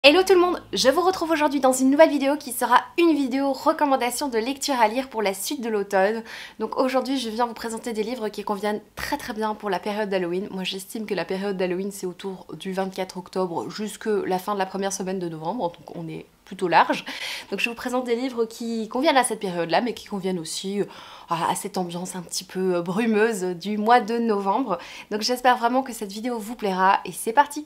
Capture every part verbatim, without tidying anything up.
Hello tout le monde, je vous retrouve aujourd'hui dans une nouvelle vidéo qui sera une vidéo recommandation de lecture à lire pour la suite de l'automne. Donc aujourd'hui je viens vous présenter des livres qui conviennent très très bien pour la période d'Halloween. Moi j'estime que la période d'Halloween c'est autour du vingt-quatre octobre jusque la fin de la première semaine de novembre, donc on est plutôt large. Donc je vous présente des livres qui conviennent à cette période-là, mais qui conviennent aussi à cette ambiance un petit peu brumeuse du mois de novembre. Donc j'espère vraiment que cette vidéo vous plaira et c'est parti!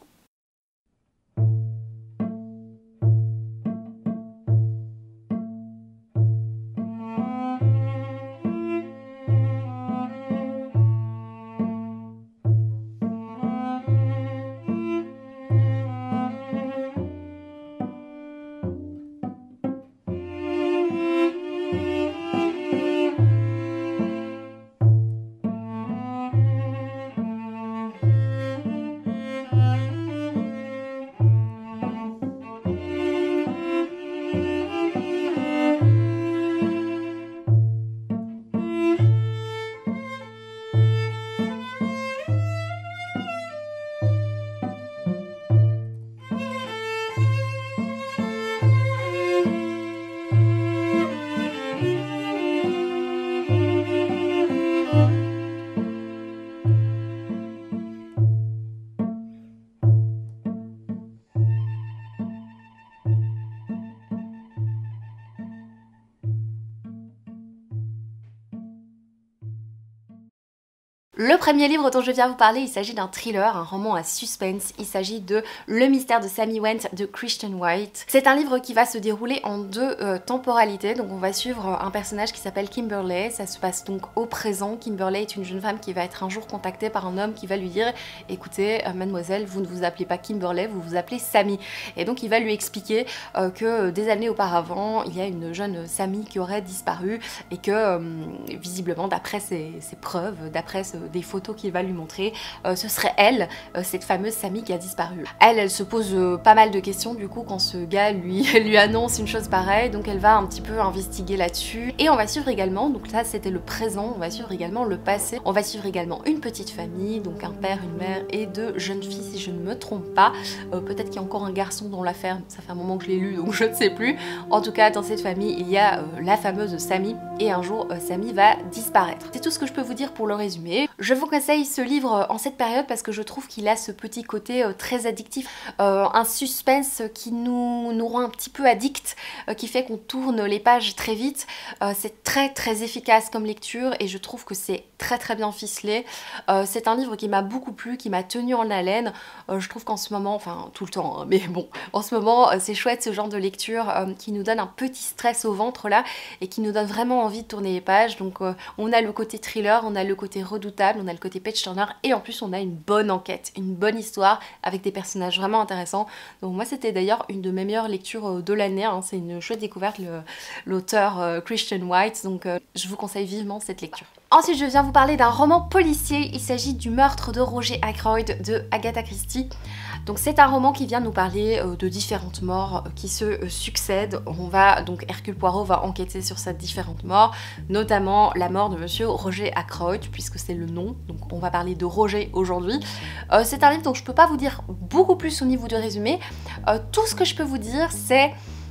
Le premier livre dont je viens vous parler, il s'agit d'un thriller, un roman à suspense. Il s'agit de Le mystère de Sammy Went de Christian White. C'est un livre qui va se dérouler en deux euh, temporalités. Donc on va suivre un personnage qui s'appelle Kimberly. Ça se passe donc au présent. Kimberly est une jeune femme qui va être un jour contactée par un homme qui va lui dire « Écoutez, euh, mademoiselle, vous ne vous appelez pas Kimberly, vous vous appelez Sammy. » Et donc il va lui expliquer euh, que euh, des années auparavant, il y a une jeune Sammy qui aurait disparu et que euh, visiblement, d'après ses, ses preuves, d'après ce des photos qu'il va lui montrer, euh, ce serait elle, euh, cette fameuse Sammy qui a disparu. Elle, elle se pose euh, pas mal de questions du coup quand ce gars lui, lui annonce une chose pareille, donc elle va un petit peu investiguer là-dessus. Et on va suivre également, donc là c'était le présent, on va suivre également le passé. On va suivre également une petite famille, donc un père, une mère et deux jeunes filles si je ne me trompe pas. Euh, Peut-être qu'il y a encore un garçon dans l'affaire, ça fait un moment que je l'ai lu donc je ne sais plus. En tout cas dans cette famille il y a euh, la fameuse Sammy et un jour euh, Sammy va disparaître. C'est tout ce que je peux vous dire pour le résumé. Je vous conseille ce livre en cette période parce que je trouve qu'il a ce petit côté euh, très addictif, euh, un suspense qui nous, nous rend un petit peu addict, euh, qui fait qu'on tourne les pages très vite. Euh, c'est très très efficace comme lecture et je trouve que c'est très très bien ficelé. Euh, c'est un livre qui m'a beaucoup plu, qui m'a tenu en haleine. Euh, je trouve qu'en ce moment, enfin tout le temps, hein, mais bon, en ce moment euh, c'est chouette ce genre de lecture euh, qui nous donne un petit stress au ventre là et qui nous donne vraiment envie de tourner les pages. Donc euh, on a le côté thriller, on a le côté redoutable, on a le côté page turner et en plus on a une bonne enquête, une bonne histoire avec des personnages vraiment intéressants. Donc moi c'était d'ailleurs une de mes meilleures lectures de l'année, hein. C'est une chouette découverte, l'auteur euh, Christian White, donc euh, je vous conseille vivement cette lecture. Ensuite je viens vous parler d'un roman policier, il s'agit du meurtre de Roger Ackroyd de Agatha Christie. Donc c'est un roman qui vient nous parler euh, de différentes morts euh, qui se euh, succèdent. On va donc Hercule Poirot va enquêter sur ces différentes morts, notamment la mort de monsieur Roger Ackroyd puisque c'est le nom. Donc on va parler de Roger aujourd'hui. Euh, c'est un livre dont je peux pas vous dire beaucoup plus au niveau du résumé. Euh, tout ce que je peux vous dire c'est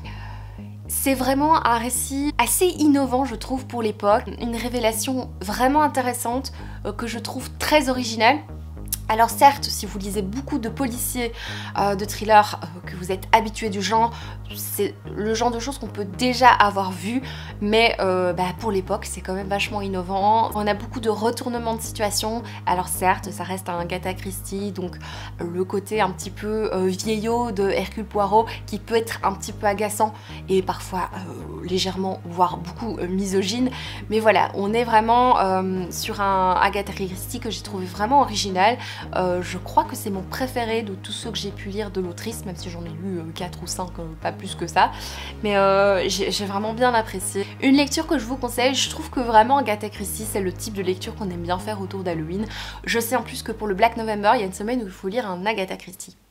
C'est vraiment un récit assez innovant je trouve pour l'époque, une révélation vraiment intéressante euh, que je trouve très originale. Alors certes, si vous lisez beaucoup de policiers, euh, de thrillers, euh, que vous êtes habitué du genre, c'est le genre de choses qu'on peut déjà avoir vu, mais euh, bah, pour l'époque c'est quand même vachement innovant. On a beaucoup de retournements de situation. Alors certes, ça reste un Agatha Christie, donc le côté un petit peu euh, vieillot de Hercule Poirot qui peut être un petit peu agaçant et parfois euh, légèrement, voire beaucoup euh, misogyne. Mais voilà, on est vraiment euh, sur un Agatha Christie que j'ai trouvé vraiment original. Euh, je crois que c'est mon préféré de tous ceux que j'ai pu lire de l'autrice, même si j'en ai lu euh, quatre ou cinq, euh, pas plus que ça. Mais euh, j'ai vraiment bien apprécié. Une lecture que je vous conseille, je trouve que vraiment Agatha Christie, c'est le type de lecture qu'on aime bien faire autour d'Halloween. Je sais en plus que pour le Black November, il y a une semaine où il faut lire un Agatha Christie.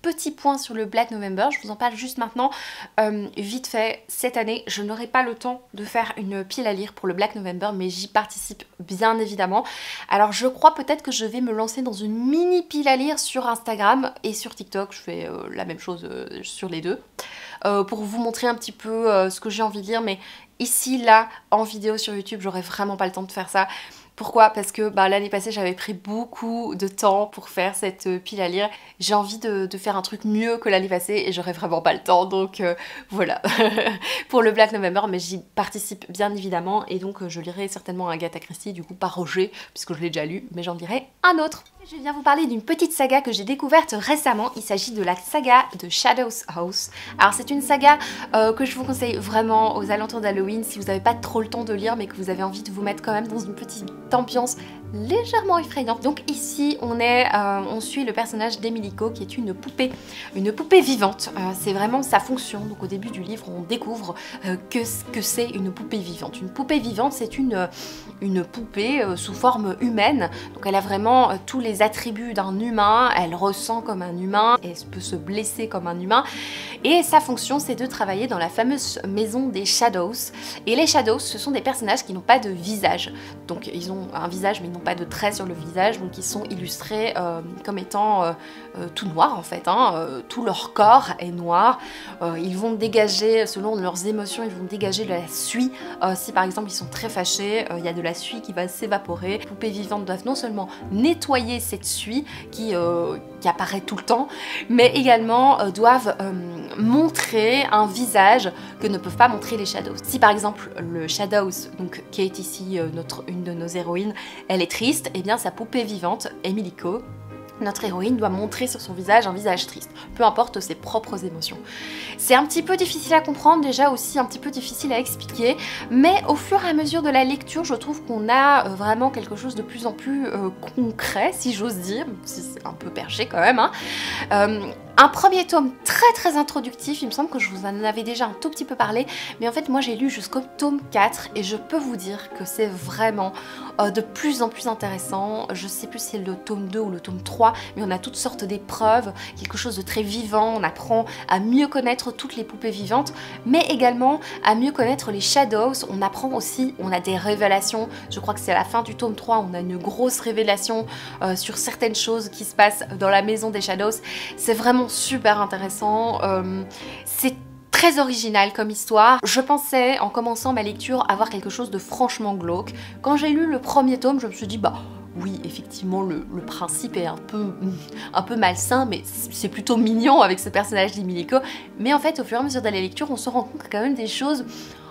petit point sur le Black November, je vous en parle juste maintenant, euh, vite fait. Cette année, je n'aurai pas le temps de faire une pile à lire pour le Black November, mais j'y participe bien évidemment. Alors je crois peut-être que je vais me lancer dans une mini pile à lire sur Instagram et sur TikTok, je fais euh, la même chose euh, sur les deux, euh, pour vous montrer un petit peu euh, ce que j'ai envie de lire, mais ici, là, en vidéo sur YouTube, j'aurais vraiment pas le temps de faire ça. Pourquoi? Parce que bah, l'année passée j'avais pris beaucoup de temps pour faire cette euh, pile à lire. J'ai envie de, de faire un truc mieux que l'année passée et j'aurais vraiment pas le temps, donc euh, voilà pour le Black November, mais j'y participe bien évidemment et donc euh, je lirai certainement Agatha Christie, du coup pas Roger puisque je l'ai déjà lu, mais j'en lirai un autre. Je viens vous parler d'une petite saga que j'ai découverte récemment. Il s'agit de la saga de Shadows House. Alors c'est une saga euh, que je vous conseille vraiment aux alentours d'Halloween si vous n'avez pas trop le temps de lire mais que vous avez envie de vous mettre quand même dans une petite ambiance légèrement effrayante. Donc ici on est, euh, on suit le personnage d'Emilico qui est une poupée, une poupée vivante. Euh, c'est vraiment sa fonction. Donc au début du livre on découvre euh, que, que c'est une poupée vivante. Une poupée vivante c'est une, une poupée euh, sous forme humaine. Donc elle a vraiment euh, tous les attributs d'un humain, elle ressent comme un humain, elle peut se blesser comme un humain. Et sa fonction c'est de travailler dans la fameuse maison des Shadows. Et les Shadows ce sont des personnages qui n'ont pas de visage. Donc ils ont un visage mais ils n'ont pas de traits sur le visage, donc ils sont illustrés euh, comme étant euh, euh, tout noirs en fait, hein, euh, tout leur corps est noir, euh, ils vont dégager, selon leurs émotions, ils vont dégager de la suie, euh, si par exemple ils sont très fâchés, euh, il y a de la suie qui va s'évaporer. Les poupées vivantes doivent non seulement nettoyer cette suie qui, euh, qui apparaît tout le temps, mais également euh, doivent euh, montrer un visage que ne peuvent pas montrer les Shadows. Si par exemple le Shadows, donc qui est ici euh, notre, une de nos héroïnes, elle est triste, et bien sa poupée vivante, Emilico, notre héroïne, doit montrer sur son visage un visage triste, peu importe ses propres émotions. C'est un petit peu difficile à comprendre, déjà aussi un petit peu difficile à expliquer, mais au fur et à mesure de la lecture, je trouve qu'on a euh, vraiment quelque chose de plus en plus euh, concret, si j'ose dire, si c'est un peu perché quand même, hein. Euh, Un premier tome très très introductif, il me semble que je vous en avais déjà un tout petit peu parlé, mais en fait moi j'ai lu jusqu'au tome quatre et je peux vous dire que c'est vraiment euh, de plus en plus intéressant. Je sais plus si c'est le tome deux ou le tome trois, mais on a toutes sortes d'épreuves, quelque chose de très vivant, on apprend à mieux connaître toutes les poupées vivantes, mais également à mieux connaître les Shadows. On apprend aussi, on a des révélations, je crois que c'est à la fin du tome trois, on a une grosse révélation euh, sur certaines choses qui se passent dans la maison des Shadows. C'est vraiment super intéressant, euh, c'est très original comme histoire. Je pensais en commençant ma lecture avoir quelque chose de franchement glauque. Quand j'ai lu le premier tome, je me suis dit bah oui, effectivement le, le principe est un peu, un peu malsain, mais c'est plutôt mignon avec ce personnage d'Emilico. Mais en fait au fur et à mesure de la lecture on se rend compte qu'il y a quand même des choses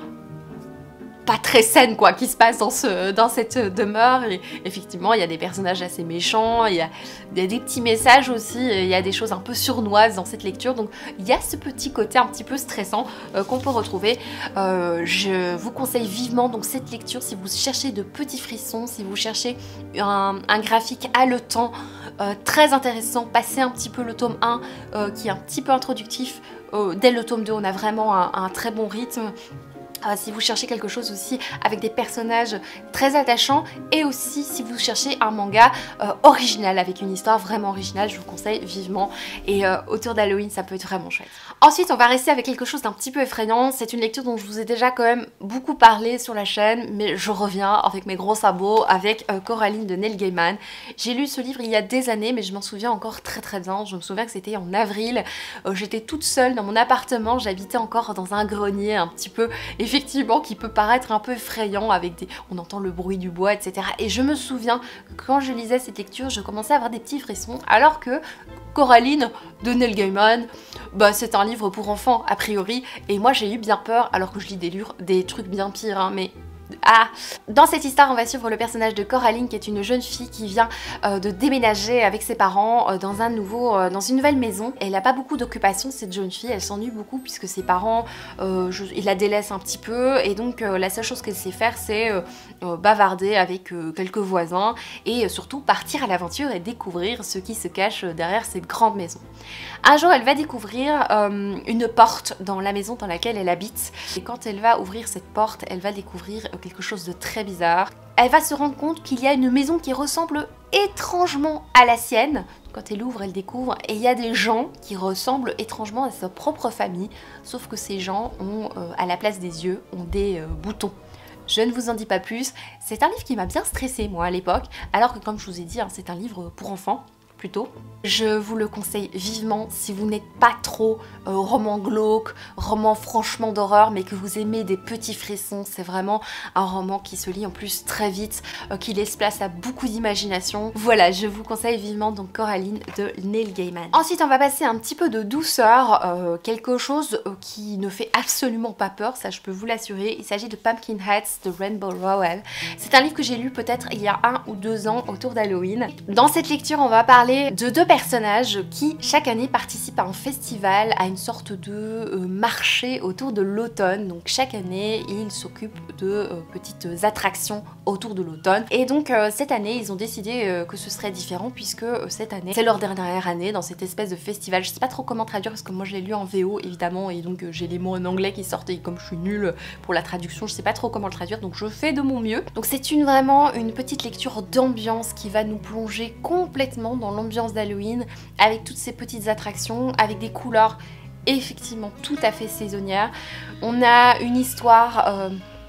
pas très saine quoi qui se passe dans, ce, dans cette demeure, et effectivement il y a des personnages assez méchants, il y a, il y a des petits messages aussi, il y a des choses un peu sournoises dans cette lecture, donc il y a ce petit côté un petit peu stressant euh, qu'on peut retrouver. Euh, je vous conseille vivement donc cette lecture si vous cherchez de petits frissons, si vous cherchez un, un graphique haletant, euh, très intéressant. Passez un petit peu le tome un euh, qui est un petit peu introductif, euh, dès le tome deux on a vraiment un, un très bon rythme. Euh, si vous cherchez quelque chose aussi avec des personnages très attachants, et aussi si vous cherchez un manga euh, original avec une histoire vraiment originale, je vous conseille vivement, et euh, autour d'Halloween ça peut être vraiment chouette. Ensuite on va rester avec quelque chose d'un petit peu effrayant. C'est une lecture dont je vous ai déjà quand même beaucoup parlé sur la chaîne, mais je reviens avec mes gros sabots avec euh, Coraline de Neil Gaiman. J'ai lu ce livre il y a des années, mais je m'en souviens encore très très bien. Je me souviens que c'était en avril, euh, j'étais toute seule dans mon appartement, j'habitais encore dans un grenier un petit peu effectivement qui peut paraître un peu effrayant, avec des, on entend le bruit du bois, et cetera. Et je me souviens que quand je lisais cette lecture, je commençais à avoir des petits frissons, alors que Coraline de Neil Gaiman, bah, c'est un livre pour enfants a priori, et moi j'ai eu bien peur, alors que je lis des, livres, des trucs bien pires, hein, mais... Ah, dans cette histoire, on va suivre le personnage de Coraline, qui est une jeune fille qui vient euh, de déménager avec ses parents euh, dans un nouveau, euh, dans une nouvelle maison. Elle n'a pas beaucoup d'occupation, cette jeune fille, elle s'ennuie beaucoup puisque ses parents, euh, je, ils la délaissent un petit peu, et donc euh, la seule chose qu'elle sait faire, c'est euh, euh, bavarder avec euh, quelques voisins, et euh, surtout partir à l'aventure et découvrir ce qui se cache derrière cette grande maison. Un jour, elle va découvrir euh, une porte dans la maison dans laquelle elle habite, et quand elle va ouvrir cette porte, elle va découvrir quelque chose de très bizarre. elle va se rendre compte qu'il y a une maison qui ressemble étrangement à la sienne. Quand elle ouvre, elle découvre, et il y a des gens qui ressemblent étrangement à sa propre famille, sauf que ces gens ont, euh, à la place des yeux, ont des euh, boutons. Je ne vous en dis pas plus, c'est un livre qui m'a bien stressée moi à l'époque, alors que comme je vous ai dit, hein, c'est un livre pour enfants, plutôt. Je vous le conseille vivement si vous n'êtes pas trop euh, roman glauque, roman franchement d'horreur, mais que vous aimez des petits frissons. C'est vraiment un roman qui se lit en plus très vite, euh, qui laisse place à beaucoup d'imagination. Voilà, je vous conseille vivement donc Coraline de Neil Gaiman. Ensuite, on va passer un petit peu de douceur, euh, quelque chose euh, qui ne fait absolument pas peur, ça je peux vous l'assurer. Il s'agit de Pumpkinheads de Rainbow Rowell. C'est un livre que j'ai lu peut-être il y a un ou deux ans autour d'Halloween. Dans cette lecture, on va parler de deux personnages qui chaque année participent à un festival, à une sorte de euh, marché autour de l'automne. Donc chaque année ils s'occupent de euh, petites attractions autour de l'automne. Et donc euh, cette année ils ont décidé euh, que ce serait différent puisque euh, cette année c'est leur dernière année dans cette espèce de festival. Je sais pas trop comment traduire parce que moi je l'ai lu en V O évidemment et donc euh, j'ai les mots en anglais qui sortent et comme je suis nulle pour la traduction je sais pas trop comment le traduire donc je fais de mon mieux. Donc c'est une vraiment une petite lecture d'ambiance qui va nous plonger complètement dans l'ambiance d'Halloween avec toutes ces petites attractions, avec des couleurs effectivement tout à fait saisonnières. On a une histoire... Euh,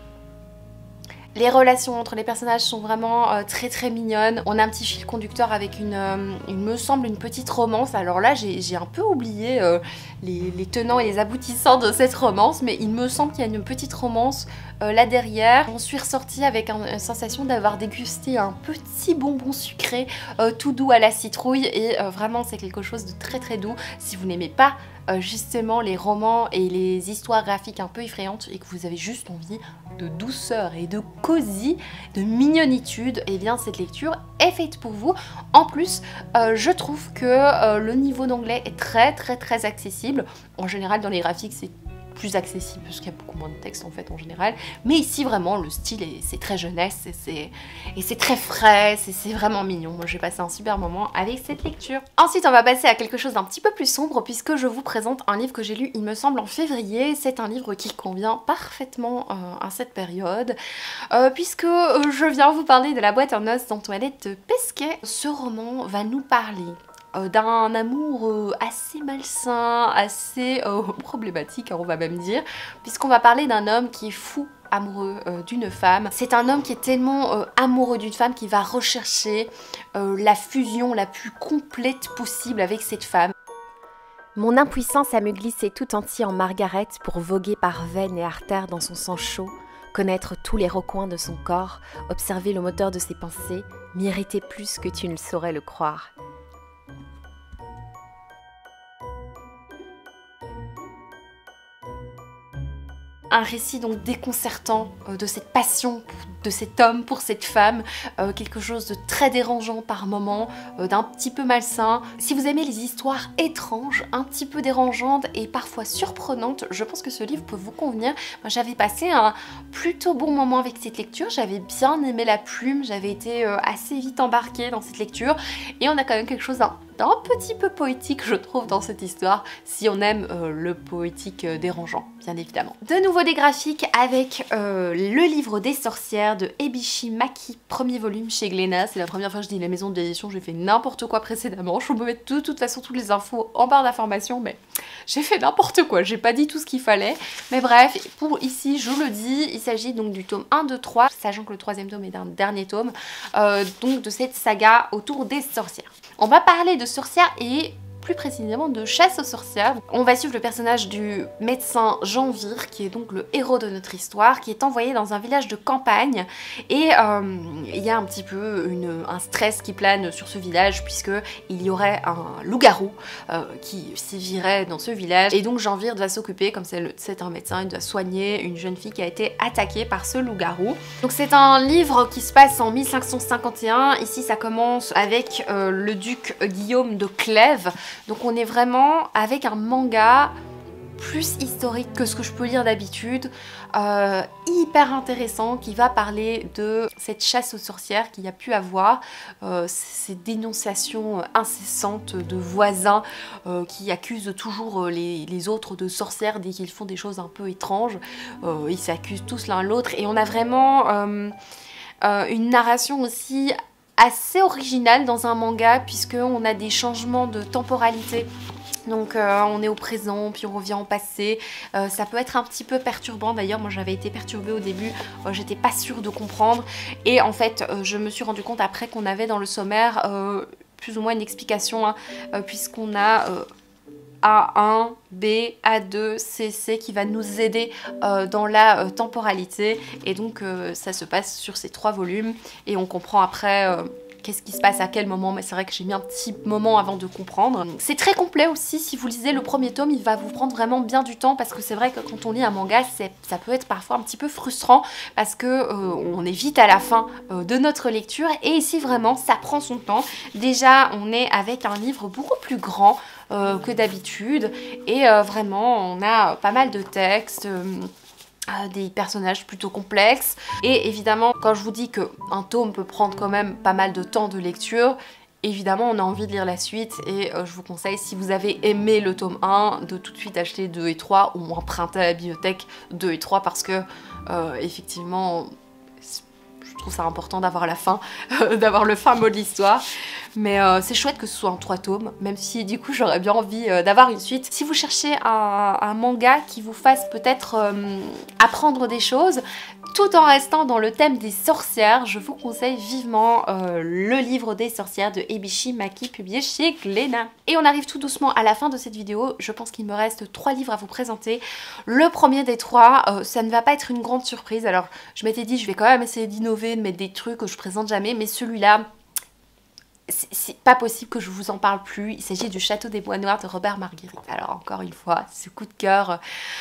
Les relations entre les personnages sont vraiment euh, très très mignonnes. On a un petit fil conducteur avec une, euh, il me semble, une petite romance. Alors là, j'ai un peu oublié euh, les, les tenants et les aboutissants de cette romance, mais il me semble qu'il y a une petite romance euh, là derrière. On suis ressortie avec un, une sensation d'avoir dégusté un petit bonbon sucré euh, tout doux à la citrouille et euh, vraiment c'est quelque chose de très très doux. Si vous n'aimez pas Euh, justement les romans et les histoires graphiques un peu effrayantes et que vous avez juste envie de douceur et de cosy, de mignonitude, et eh bien cette lecture est faite pour vous. En plus, euh, je trouve que euh, le niveau d'anglais est très très très accessible. En général dans les graphiques c'est plus accessible parce qu'il y a beaucoup moins de texte en fait en général, mais ici vraiment le style c'est très jeunesse et c'est très frais, c'est vraiment mignon. Moi j'ai passé un super moment avec cette lecture. Ensuite on va passer à quelque chose d'un petit peu plus sombre puisque je vous présente un livre que j'ai lu il me semble en février. C'est un livre qui convient parfaitement euh, à cette période euh, puisque euh, je viens vous parler de La boîte en os dans Toilette de Pesquet. Ce roman va nous parler Euh, d'un amour euh, assez malsain, assez euh, problématique, hein, on va même dire, puisqu'on va parler d'un homme qui est fou amoureux euh, d'une femme. C'est un homme qui est tellement euh, amoureux d'une femme qu'il va rechercher euh, la fusion la plus complète possible avec cette femme. Mon impuissance à me glisser tout entier en Margaret pour voguer par veines et artères dans son sang chaud, connaître tous les recoins de son corps, observer le moteur de ses pensées, m'irritait plus que tu ne saurais le croire. Un récit donc déconcertant euh, de cette passion de cet homme pour cette femme, euh, quelque chose de très dérangeant par moments, euh, d'un petit peu malsain. Si vous aimez les histoires étranges, un petit peu dérangeantes et parfois surprenantes, je pense que ce livre peut vous convenir. J'avais passé un plutôt bon moment avec cette lecture, j'avais bien aimé la plume, j'avais été euh, assez vite embarquée dans cette lecture et on a quand même quelque chose d'un d'un petit peu poétique je trouve dans cette histoire, si on aime euh, le poétique euh, dérangeant bien évidemment. De nouveau des graphiques avec euh, le livre des sorcières de Ebishi Maki, premier volume chez Glénat. C'est la première fois que je dis la maison d'édition, j'ai fait n'importe quoi précédemment, je peux mettre de toute façon toutes les infos en barre d'informations mais j'ai fait n'importe quoi, j'ai pas dit tout ce qu'il fallait, mais bref, pour ici je le dis, il s'agit donc du tome un, deux, trois, sachant que le troisième tome est d'un dernier tome, euh, donc de cette saga autour des sorcières. On va parler de sorcières et plus précisément de chasse aux sorcières. On va suivre le personnage du médecin Jean Vire, qui est donc le héros de notre histoire, qui est envoyé dans un village de campagne et euh, il y a un petit peu une, un stress qui plane sur ce village puisque il y aurait un loup-garou euh, qui sévirait dans ce village et donc Jean Vire doit s'occuper, comme c'est un médecin, il doit soigner une jeune fille qui a été attaquée par ce loup-garou. Donc c'est un livre qui se passe en mille cinq cent cinquante et un, ici ça commence avec euh, le duc Guillaume de Clèves. Donc on est vraiment avec un manga plus historique que ce que je peux lire d'habitude, euh, hyper intéressant, qui va parler de cette chasse aux sorcières qu'il y a pu avoir, euh, ces dénonciations incessantes de voisins euh, qui accusent toujours les, les autres de sorcières dès qu'ils font des choses un peu étranges, euh, ils s'accusent tous l'un l'autre et on a vraiment... Euh, euh, une narration aussi assez originale dans un manga, puisqu'on a des changements de temporalité. Donc euh, on est au présent, puis on revient au passé. Euh, ça peut être un petit peu perturbant. D'ailleurs, moi j'avais été perturbée au début, euh, j'étais pas sûre de comprendre. Et en fait, euh, je me suis rendu compte après qu'on avait dans le sommaire euh, plus ou moins une explication, hein, euh, puisqu'on a euh, A un, B, A deux, C, C qui va nous aider euh, dans la euh, temporalité. Et donc euh, ça se passe sur ces trois volumes et on comprend après... Euh, qu'est-ce qui se passe à quel moment, mais c'est vrai que j'ai mis un petit moment avant de comprendre. C'est très complet aussi, si vous lisez le premier tome, il va vous prendre vraiment bien du temps, parce que c'est vrai que quand on lit un manga, ça peut être parfois un petit peu frustrant, parce que euh, on est vite à la fin euh, de notre lecture, et ici vraiment, ça prend son temps. Déjà, on est avec un livre beaucoup plus grand euh, que d'habitude, et euh, vraiment, on a pas mal de textes, euh, Euh, des personnages plutôt complexes. Et évidemment, quand je vous dis qu'un tome peut prendre quand même pas mal de temps de lecture, évidemment on a envie de lire la suite, et euh, je vous conseille, si vous avez aimé le tome un, de tout de suite acheter deux et trois, ou emprunter à la bibliothèque deux et trois, parce que euh, effectivement je trouve ça important d'avoir la fin, d'avoir le fin mot de l'histoire. Mais euh, c'est chouette que ce soit en trois tomes, même si du coup j'aurais bien envie euh, d'avoir une suite. Si vous cherchez un, un manga qui vous fasse peut-être euh, apprendre des choses, tout en restant dans le thème des sorcières, je vous conseille vivement euh, le livre des sorcières de Ebishi Maki, publié chez Glénat. Et on arrive tout doucement à la fin de cette vidéo. Je pense qu'il me reste trois livres à vous présenter. Le premier des trois, euh, ça ne va pas être une grande surprise. Alors je m'étais dit, je vais quand même essayer d'innover, de mettre des trucs que je présente jamais, mais celui-là, c'est pas possible que je vous en parle plus. Il s'agit du Château des Bois Noirs de Robert Marguerite. Alors encore une fois, ce coup de cœur,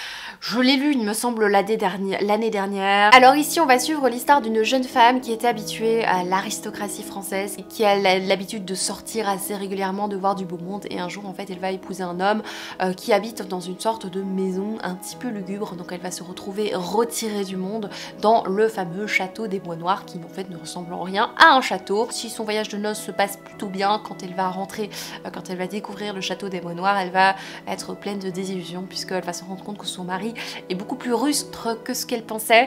je l'ai lu, il me semble, l'année dernière, l'année dernière. Alors ici, on va suivre l'histoire d'une jeune femme qui était habituée à l'aristocratie française, et qui a l'habitude de sortir assez régulièrement, de voir du beau monde, et un jour, en fait, elle va épouser un homme euh, qui habite dans une sorte de maison un petit peu lugubre, donc elle va se retrouver retirée du monde dans le fameux Château des Bois Noirs, qui en fait ne ressemble en rien à un château. Si son voyage de noces se passe plutôt bien, quand elle va rentrer, euh, quand elle va découvrir le Château des Bois Noirs, elle va être pleine de désillusions, puisqu'elle va se rendre compte que son mari est beaucoup plus rustre que ce qu'elle pensait.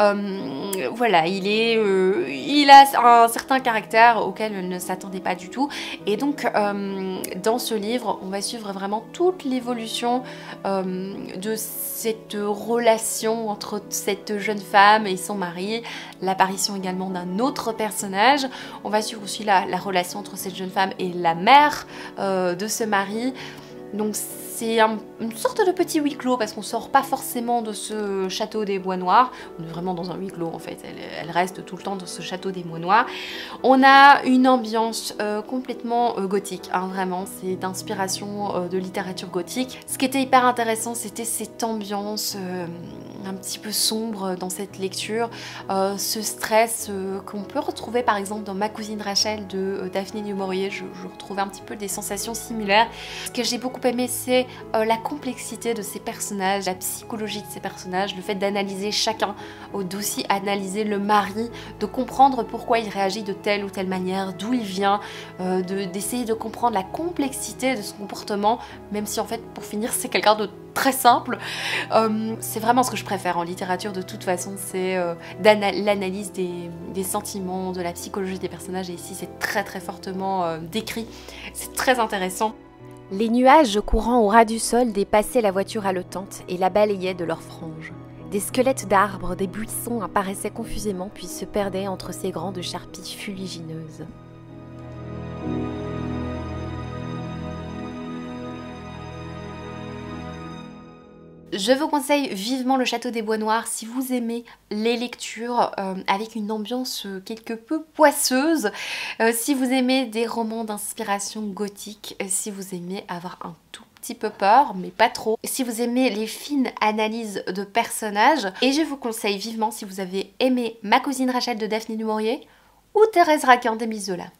Euh, voilà, il est, euh, il a un certain caractère auquel elle ne s'attendait pas du tout. Et donc, euh, dans ce livre, on va suivre vraiment toute l'évolution euh, de cette relation entre cette jeune femme et son mari, l'apparition également d'un autre personnage. On va suivre aussi la, la relation entre cette jeune femme et la mère euh, de ce mari. Donc c'est un, une sorte de petit huis clos, parce qu'on sort pas forcément de ce Château des Bois Noirs. On est vraiment dans un huis clos en fait, elle, elle reste tout le temps dans ce Château des Bois Noirs. On a une ambiance euh, complètement euh, gothique, hein, vraiment, c'est d'inspiration euh, de littérature gothique. Ce qui était hyper intéressant, c'était cette ambiance euh, un petit peu sombre dans cette lecture, euh, ce stress euh, qu'on peut retrouver par exemple dans Ma cousine Rachel de euh, Daphné du Maurier. Je, je retrouvais un petit peu des sensations similaires. Ce que j'ai beaucoup aimé, c'est euh, la complexité de ces personnages, la psychologie de ces personnages, le fait d'analyser chacun, d'aussi analyser le mari, de comprendre pourquoi il réagit de telle ou telle manière, d'où il vient, euh, d'essayer de, de comprendre la complexité de son comportement, même si en fait pour finir c'est quelqu'un de très simple. Euh, c'est vraiment ce que je préfère en littérature de toute façon, c'est euh, l'analyse des, des sentiments, de la psychologie des personnages, et ici c'est très très fortement euh, décrit, c'est très intéressant. Les nuages courant au ras du sol dépassaient la voiture haletante et la balayaient de leurs franges. Des squelettes d'arbres, des buissons apparaissaient confusément puis se perdaient entre ces grandes charpilles fuligineuses. Je vous conseille vivement le Château des Bois Noirs si vous aimez les lectures euh, avec une ambiance euh, quelque peu poisseuse, euh, si vous aimez des romans d'inspiration gothique, euh, si vous aimez avoir un tout petit peu peur, mais pas trop, si vous aimez les fines analyses de personnages, et je vous conseille vivement si vous avez aimé Ma cousine Rachel de Daphné du Maurier ou Thérèse Raquin d'Émile Zola.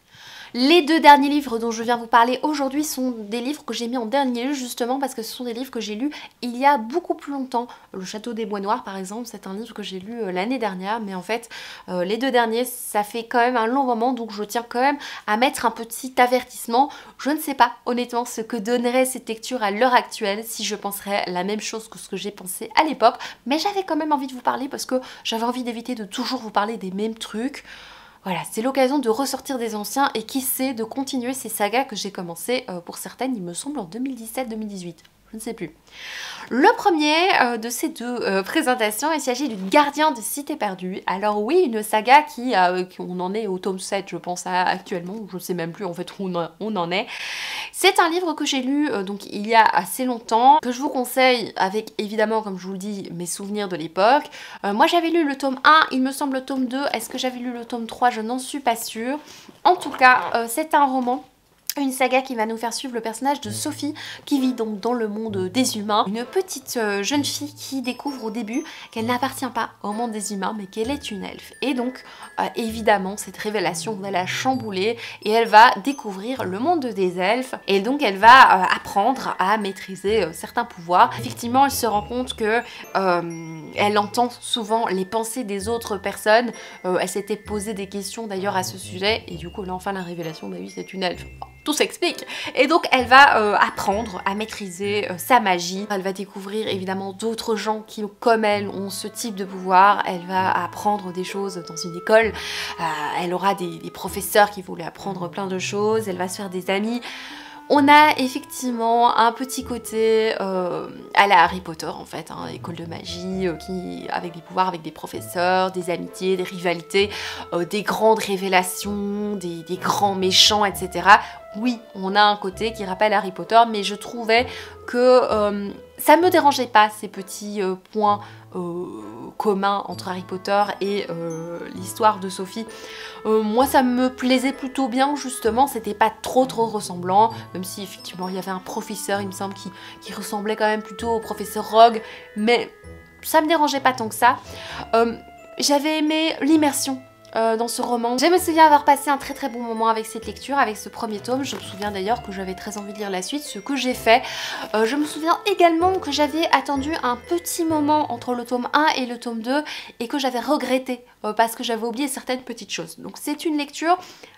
Les deux derniers livres dont je viens vous parler aujourd'hui sont des livres que j'ai mis en dernier lieu justement parce que ce sont des livres que j'ai lus il y a beaucoup plus longtemps. Le Château des Bois Noirs par exemple, c'est un livre que j'ai lu euh, l'année dernière, mais en fait euh, les deux derniers ça fait quand même un long moment, donc je tiens quand même à mettre un petit avertissement. Je ne sais pas honnêtement ce que donnerait cette lecture à l'heure actuelle, si je penserais la même chose que ce que j'ai pensé à l'époque, mais j'avais quand même envie de vous parler parce que j'avais envie d'éviter de toujours vous parler des mêmes trucs. Voilà, c'est l'occasion de ressortir des anciens et qui sait, de continuer ces sagas que j'ai commencé, euh, pour certaines, il me semble, en deux mille dix-sept deux mille dix-huit. Je ne sais plus. Le premier euh, de ces deux euh, présentations, il s'agit du Gardien de Cité Perdue. Alors oui, une saga qui, euh, qui on en est au tome sept, je pense, à, actuellement. Je ne sais même plus en fait où on, a, on en est. C'est un livre que j'ai lu euh, donc il y a assez longtemps, que je vous conseille avec évidemment, comme je vous le dis, mes souvenirs de l'époque. Euh, moi j'avais lu le tome un, il me semble le tome deux. Est-ce que j'avais lu le tome trois? Je n'en suis pas sûre. En tout cas, euh, c'est un roman. Une saga qui va nous faire suivre le personnage de Sophie qui vit donc dans le monde des humains. Une petite euh, jeune fille qui découvre au début qu'elle n'appartient pas au monde des humains mais qu'elle est une elfe. Et donc euh, évidemment cette révélation va la chambouler et elle va découvrir le monde des elfes. Et donc elle va euh, apprendre à maîtriser euh, certains pouvoirs. Effectivement elle se rend compte que euh, elle entend souvent les pensées des autres personnes. Euh, elle s'était posé des questions d'ailleurs à ce sujet et du coup là enfin la révélation, bah oui c'est une elfe. Tout s'explique. Et donc elle va euh, apprendre à maîtriser euh, sa magie. Elle va découvrir évidemment d'autres gens qui comme elle ont ce type de pouvoir. Elle va apprendre des choses dans une école. Euh, elle aura des, des professeurs qui vont lui apprendre plein de choses. Elle va se faire des amis. On a effectivement un petit côté euh, à la Harry Potter en fait, hein, école de magie, euh, qui, avec des pouvoirs, avec des professeurs, des amitiés, des rivalités, euh, des grandes révélations, des, des grands méchants, et cetera. Oui, on a un côté qui rappelle Harry Potter, mais je trouvais que euh, ça me dérangeait pas ces petits euh, points euh, communs entre Harry Potter et euh, l'histoire de Sophie. Euh, moi ça me plaisait plutôt bien justement, c'était pas trop trop ressemblant, même si effectivement il y avait un professeur il me semble qui, qui ressemblait quand même plutôt au professeur Rogue, mais ça me dérangeait pas tant que ça. Euh, j'avais aimé l'immersion Euh, dans ce roman. Je me souviens avoir passé un très très bon moment avec cette lecture, avec ce premier tome. Je me souviens d'ailleurs que j'avais très envie de lire la suite, ce que j'ai fait. Euh, je me souviens également que j'avais attendu un petit moment entre le tome un et le tome deux et que j'avais regretté euh, parce que j'avais oublié certaines petites choses. Donc c'est une lecture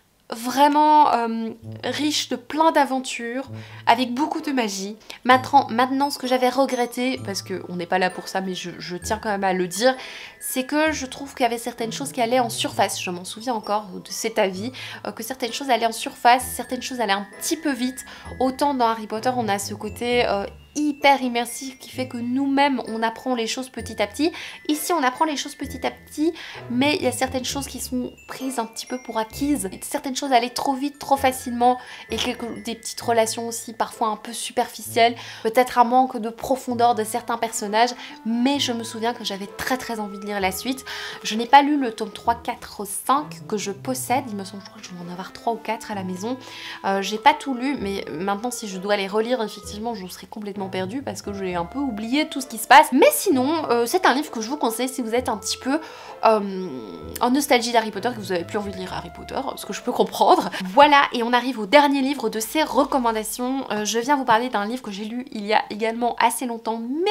vraiment euh, riche de plein d'aventures, avec beaucoup de magie. Maintenant, maintenant ce que j'avais regretté, parce qu'on n'est pas là pour ça, mais je, je tiens quand même à le dire, c'est que je trouve qu'il y avait certaines choses qui allaient en surface. Je m'en souviens encore de cet avis, euh, que certaines choses allaient en surface, certaines choses allaient un petit peu vite. Autant dans Harry Potter, on a ce côté euh, hyper immersif qui fait que nous-mêmes on apprend les choses petit à petit. Ici on apprend les choses petit à petit, mais il y a certaines choses qui sont prises un petit peu pour acquises, certaines choses allaient trop vite, trop facilement, et quelques, des petites relations aussi parfois un peu superficielles, peut-être un manque de profondeur de certains personnages, mais je me souviens que j'avais très très envie de lire la suite. Je n'ai pas lu le tome trois, quatre, cinq que je possède, il me semble que je vais en avoir trois ou quatre à la maison. Euh, j'ai pas tout lu, mais maintenant si je dois les relire, effectivement je serai complètement perdue parce que j'ai un peu oublié tout ce qui se passe. Mais sinon, euh, c'est un livre que je vous conseille si vous êtes un petit peu euh, en nostalgie d'Harry Potter, que vous avez plus envie de lire Harry Potter, ce que je peux comprendre. Voilà, et on arrive au dernier livre de ces recommandations. Euh, je viens vous parler d'un livre que j'ai lu il y a également assez longtemps, mais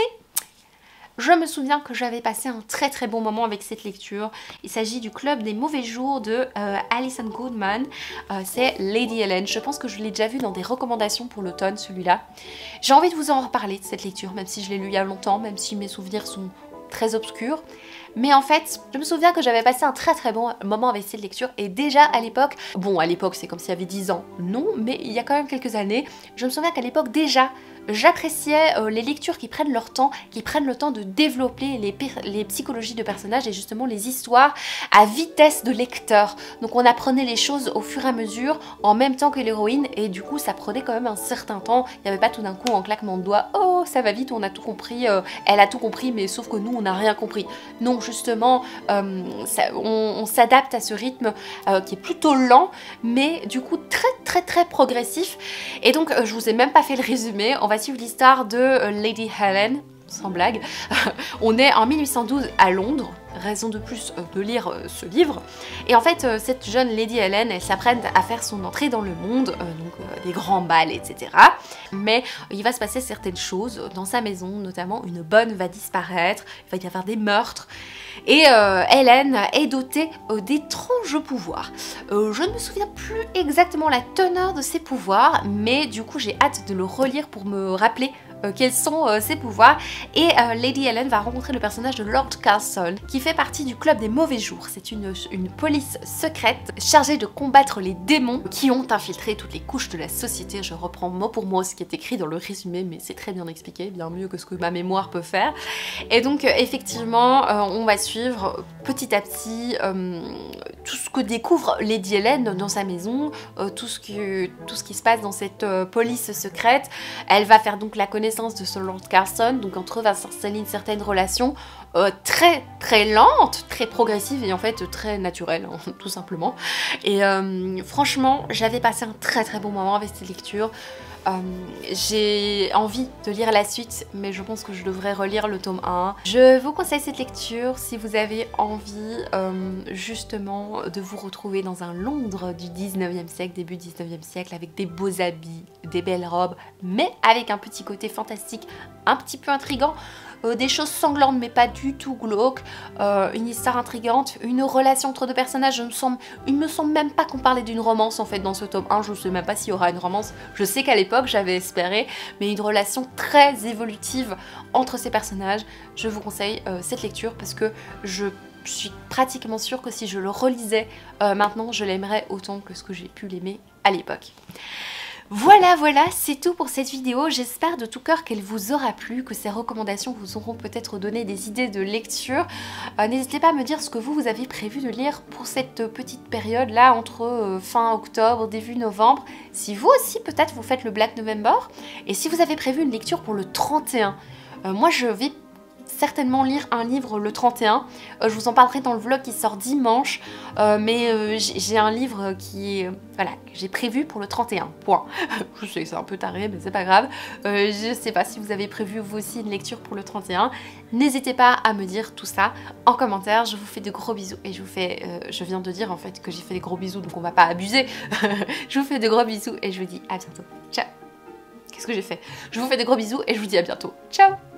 je me souviens que j'avais passé un très très bon moment avec cette lecture. Il s'agit du Club des Mauvais Jours de euh, Alison Goodman. Euh, c'est Lady Helen. Je pense que je l'ai déjà vu dans des recommandations pour l'automne, celui-là. J'ai envie de vous en reparler de cette lecture, même si je l'ai lu il y a longtemps, même si mes souvenirs sont très obscurs. Mais en fait, je me souviens que j'avais passé un très très bon moment avec cette lecture. Et déjà à l'époque, bon à l'époque c'est comme s'il y avait dix ans, non, mais il y a quand même quelques années, je me souviens qu'à l'époque déjà, j'appréciais euh, les lectures qui prennent leur temps, qui prennent le temps de développer les, les psychologies de personnages et justement les histoires à vitesse de lecteur. Donc on apprenait les choses au fur et à mesure, en même temps que l'héroïne, et du coup ça prenait quand même un certain temps. Il n'y avait pas tout d'un coup en claquement de doigts, oh ça va vite, on a tout compris, euh, elle a tout compris, mais sauf que nous on n'a rien compris. Non, justement, euh, ça, on, on s'adapte à ce rythme euh, qui est plutôt lent, mais du coup très très très progressif. Et donc euh, je vous ai même pas fait le résumé. On va suivre l'histoire de euh, Lady Helen, sans blague. On est en mille huit cent douze à Londres, raison de plus euh, de lire euh, ce livre. Et en fait, euh, cette jeune Lady Helen, elle s'apprête à faire son entrée dans le monde, euh, donc euh, des grands bals, et cetera. Mais euh, il va se passer certaines choses dans sa maison, notamment une bonne va disparaître, il va y avoir des meurtres. Et euh, Helen est dotée euh, d'étranges pouvoirs. Euh, je ne me souviens plus exactement la teneur de ses pouvoirs, mais du coup j'ai hâte de le relire pour me rappeler Euh, quels sont euh, ses pouvoirs. Et euh, Lady Helen va rencontrer le personnage de Lord Carlson, qui fait partie du club des mauvais jours. C'est une, une police secrète chargée de combattre les démons qui ont infiltré toutes les couches de la société. Je reprends mot pour mot ce qui est écrit dans le résumé, mais c'est très bien expliqué, bien mieux que ce que ma mémoire peut faire. Et donc euh, effectivement, euh, on va suivre petit à petit euh, tout ce que découvre Lady Helen dans sa maison, euh, tout, ce que, tout ce qui se passe dans cette euh, police secrète. Elle va faire donc la connaissance de ce Lord Carlson, donc entre eux va s'installer une certaine relation euh, très très lente, très progressive et en fait très naturelle, hein, tout simplement. Et euh, franchement, j'avais passé un très très bon moment avec cette lecture. Euh, j'ai envie de lire la suite, mais je pense que je devrais relire le tome un. Je vous conseille cette lecture si vous avez envie euh, justement de vous retrouver dans un Londres du dix-neuvième siècle, début dix-neuvième siècle, avec des beaux habits, des belles robes, mais avec un petit côté fantastique, un petit peu intriguant. Euh, des choses sanglantes mais pas du tout glauques, euh, une histoire intrigante, une relation entre deux personnages. Je me semble, il me semble même pas qu'on parlait d'une romance en fait dans ce tome un, je sais même pas s'il y aura une romance, je sais qu'à l'époque j'avais espéré, mais une relation très évolutive entre ces personnages. Je vous conseille euh, cette lecture parce que je Je suis pratiquement sûre que si je le relisais euh, maintenant, je l'aimerais autant que ce que j'ai pu l'aimer à l'époque. Voilà, voilà, c'est tout pour cette vidéo. J'espère de tout cœur qu'elle vous aura plu, que ces recommandations vous auront peut-être donné des idées de lecture. Euh, N'hésitez pas à me dire ce que vous, vous avez prévu de lire pour cette petite période-là, entre euh, fin octobre, début novembre. Si vous aussi, peut-être, vous faites le Black November. Et si vous avez prévu une lecture pour le trente et un. Euh, moi, je vais certainement lire un livre le trente et un. Euh, je vous en parlerai dans le vlog qui sort dimanche. Euh, mais euh, j'ai un livre qui est, voilà, que j'ai prévu pour le trente et un. Point. Je sais que c'est un peu taré, mais c'est pas grave. Euh, je sais pas si vous avez prévu vous aussi une lecture pour le trente et un. N'hésitez pas à me dire tout ça en commentaire. Je vous fais de gros bisous. Et je vous fais, euh, je viens de dire en fait que j'ai fait des gros bisous, donc on va pas abuser. Je vous fais de gros bisous et je vous dis à bientôt. Ciao. Qu'est-ce que j'ai fait? Je vous fais de gros bisous et je vous dis à bientôt. Ciao.